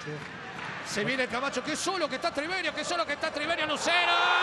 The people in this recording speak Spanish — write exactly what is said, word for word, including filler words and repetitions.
Se viene Camacho, que solo que está Triverio, que solo que está Triverio, Lucero.